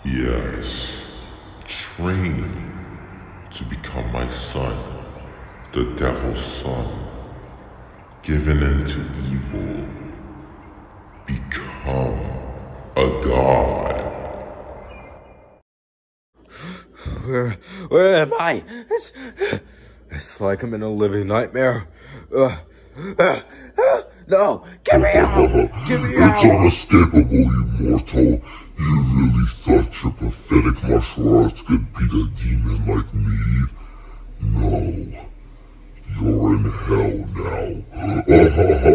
Yes, train to become my son, the devil's son, given into evil, become a god. Where am I? It's like I'm in a living nightmare. No, get me out! Get me out! It's unescapable, you mortal. You really thought your pathetic martial arts could beat a demon like me? No. You're in hell now.